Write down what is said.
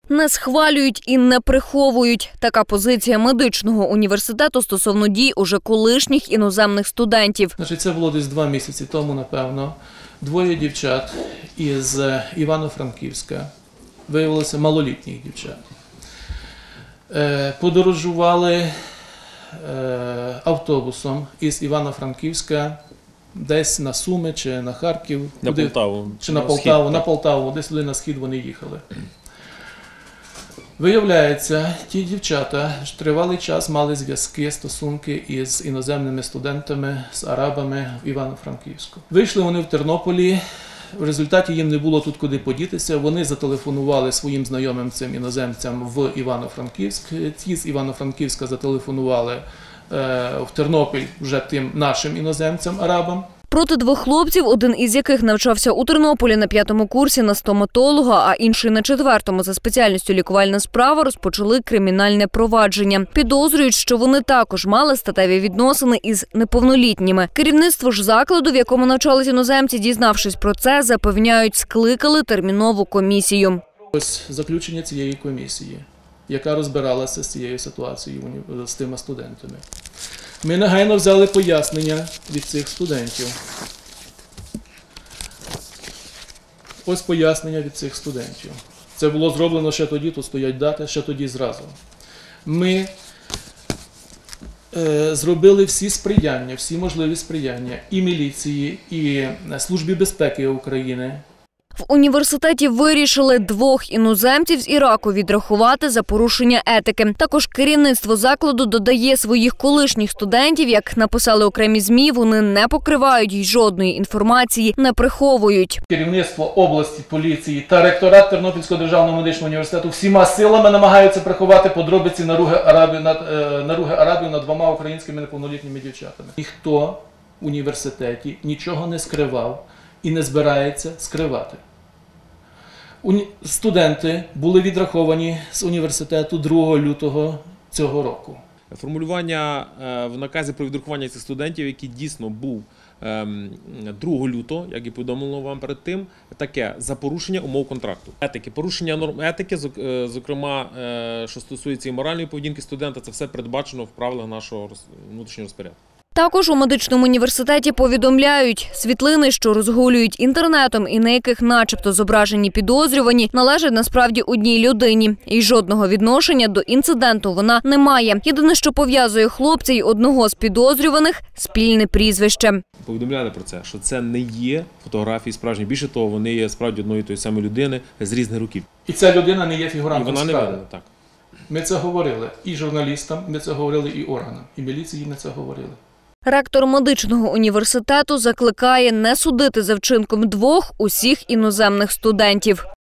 Не схвалюють і не приховують. Така позиція медичного університету стосовно дій уже колишніх іноземних студентів. Це було десь 2 місяці тому, напевно. 2 дівчат із Івано-Франківська, виявилося малолітніх дівчат. Подорожували автобусом із Івано-Франківська десь на Суми чи на Харків. На Полтаву. Чи на Полтаву, десь туди на схід вони їхали. Виявляється, ті дівчата тривалий час мали зв'язки, стосунки із іноземними студентами, з арабами в Івано-Франківську. Вийшли вони в Тернополі, в результаті їм не було тут куди подітися, вони зателефонували своїм знайомим цим іноземцям в Івано-Франківськ. Ті з Івано-Франківська зателефонували в Тернопіль вже тим нашим іноземцям, арабам. Проти 2 хлопців, один із яких навчався у Тернополі на 5-му курсі на стоматолога, а інший на 4-му за спеціальністю лікувальна справа, розпочали кримінальне провадження. Підозрюють, що вони також мали статеві відносини із неповнолітніми. Керівництво ж закладу, в якому навчались іноземці, дізнавшись про це, запевняють, скликали термінову комісію. Ось заключення цієї комісії, яка розбиралася з цією ситуацією з тими студентами. Ми негайно взяли пояснення від цих студентів. Ось пояснення від цих студентів. Це було зроблено ще тоді, тут стоять дати, ще тоді зразу. Ми зробили всі сприяння, всі можливі сприяння і міліції, і Службі безпеки України. В університеті вирішили 2 іноземців з Іраку відрахувати за порушення етики. Також керівництво закладу додає, своїх колишніх студентів, як написали окремі ЗМІ, вони не покривають і жодної інформації не приховують. Керівництво області, поліції та ректорат Тернопільського державного медичного університету всіма силами намагаються приховати подробиці наруги арабів над 2 українськими неповнолітніми дівчатами. Ніхто в університеті нічого не скривав і не збирається скривати. Студенти були відраховані з університету 2 лютого цього року. Формулювання в наказі про відрахування цих студентів, який дійсно був 2 лютого, як і повідомлено вам перед тим, таке: за порушення умов контракту. Етики, порушення норм етики, зокрема, що стосується і моральної поведінки студента, це все передбачено в правилах нашого внутрішнього розпорядку. Також у медичному університеті повідомляють, світлини, що розгулюють інтернетом і на яких начебто зображені підозрювані, належать насправді одній людині. І жодного відношення до інциденту вона не має. Єдине, що пов'язує хлопця й одного з підозрюваних – спільне прізвище. Повідомляли про це, що це не є фотографії справжні. Більше того, вони є справді одної тої самої людини з різних років. І ця людина не є фігурантом справи. І вона не винна, так. Ми це говорили і журналістам, ми це говорили і органам, і міліції ми це говорили. Ректор медичного університету закликає не судити за вчинком 2 усіх іноземних студентів.